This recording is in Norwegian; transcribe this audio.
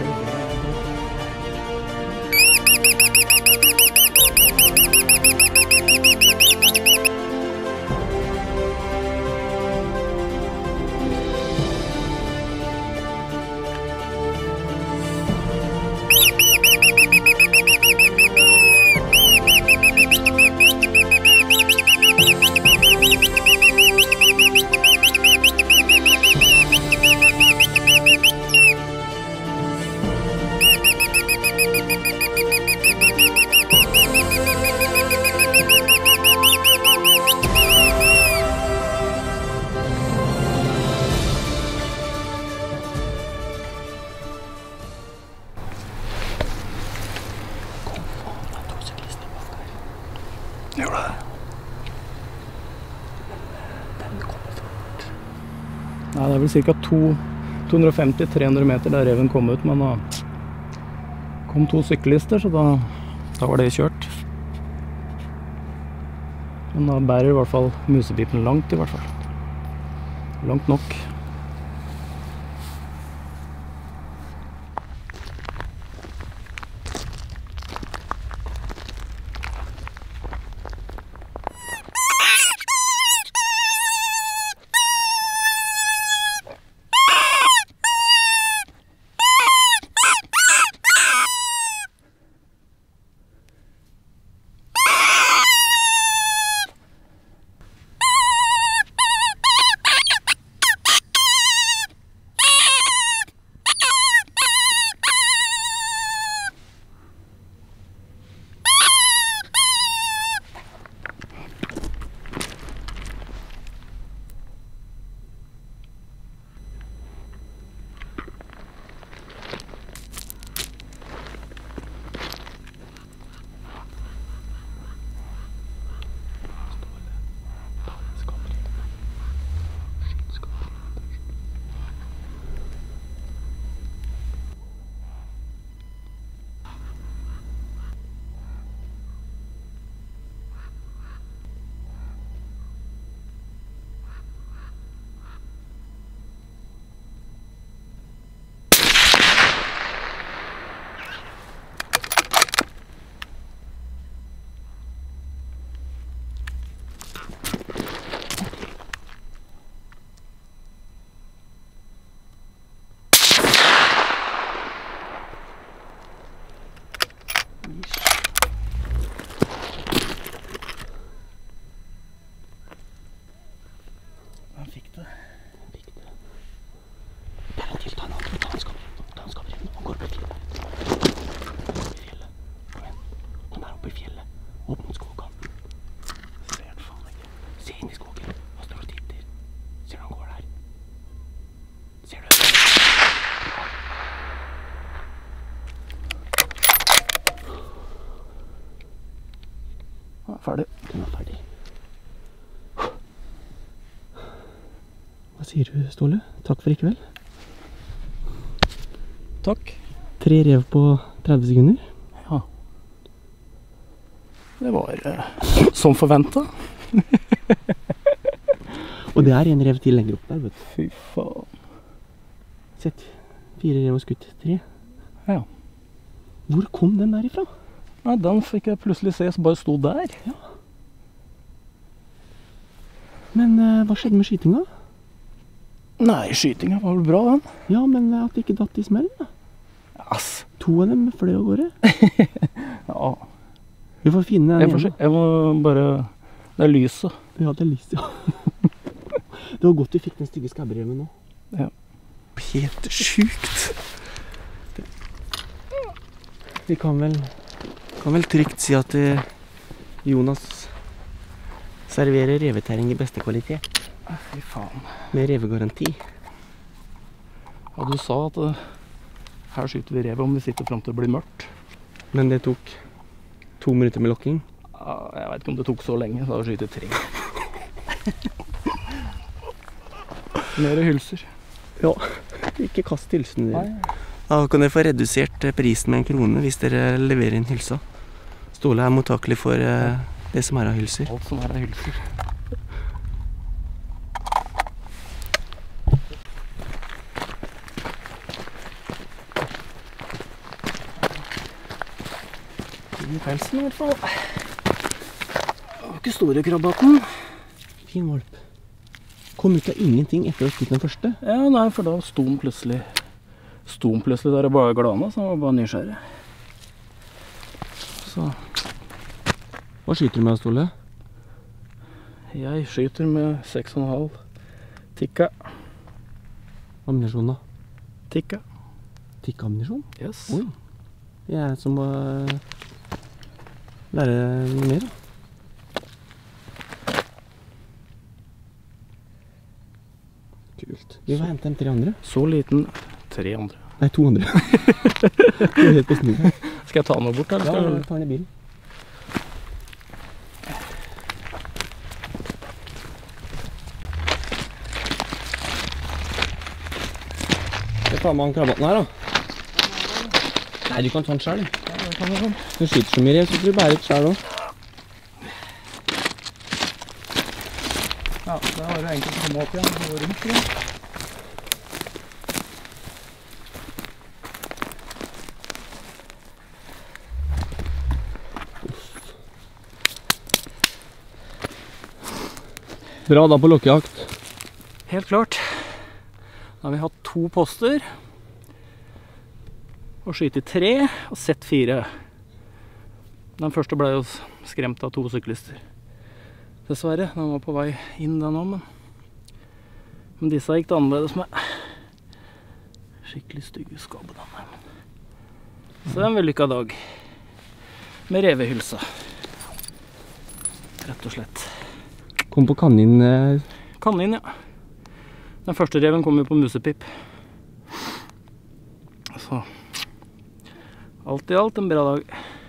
Gjør det. Den kommer fort. Nei, det er vel cirka 250-300 meter der reven kom ut, men da kom 2 syklister, så da var det kjørt. Men da bærer i hvert fall musepipen langt i hvert fall. Langt nok. Ferdig. Den er ferdig. Hva sier du, Ståle? Takk for i kveld. Takk. 3 rev på 30 sekunder. Ja. Det var som forventet. Og det er en rev til lenger opp der, vet du. Fy faen. Sett. 4 rev og skutt 3. Ja. Hvor kom den der ifra? Nei, den fikk jeg plutselig se, så bare sto der. Ja. Men hva skjedde med skytinga? Nei, skytinga var vel bra, den. Ja, men at det ikke datt i smell, da. Ass. 2 av dem fløy av gårde. Ja. Vi får finne den ene. Jeg må bare... Det er lyset. Ja, det er lyset, ja. Det var godt vi fikk den stygge skabbreven nå. Ja. Helt sjukt. Vi kan vel trygt si at Jonas serverer revetæring i beste kvalitet. Fy faen. Med revegaranti. Ja, du sa at her skyter vi revet om vi sitter frem til det blir mørkt. Men det tok 2 minutter med lokking. Ja, jeg vet ikke om det tok så lenge, så har vi skytet 3. Mer hylser. Ja, ikke kast hylsene dere. Da kan dere få redusert prisen med 1 krone hvis dere leverer inn hylsa. Ståle er mottakelig for det som er av hylser. Alt som er av hylser. fin i pelsen i hvert fall. Det var ikke store krabbaten. Fin valp. Kom ut av ingenting etter å ha skutt den første? Ja, nei, for da sto den plutselig der og bare glana, så han var bare nysgjerrig. Så. Hva skyter du med, Ståle? Jeg skyter med 6,5 tikka. Ammunisjon da? Tikka. Tikka-ammunisjon? Yes. Oi. Jeg som må lære noe mer da. Kult. Vi må hente dem 3 andre. Så liten. 3 andre. Nei, 2 andre. Du er helt på snu. Skal jeg ta noe bort her? Ja, ta den i bilen. Skal jeg ta med han krabbaten her da? Nei, du kan ta den selv. Ja, det kan jeg sånn. Du skyter så mye, jeg synes du bærer et selv også. Ja, det har jeg enkelt å komme opp igjen. Det var rundt, tror jeg. Bra da på lokkejakt. Helt klart. Da har vi hatt 2 poster. Og skyt i 3 og sett 4. Den første ble jo skremt av 2 syklister. Dessverre, den var på vei inn den også, men disse gikk det annerledes med. Skikkelig stygge skabbe denne. Så det er en vellykket dag. Med Revehylsa. Rett og slett. Kom på kanin. Kanin, ja. Den første reven kom jo på musepip. Så alt i alt en bra dag.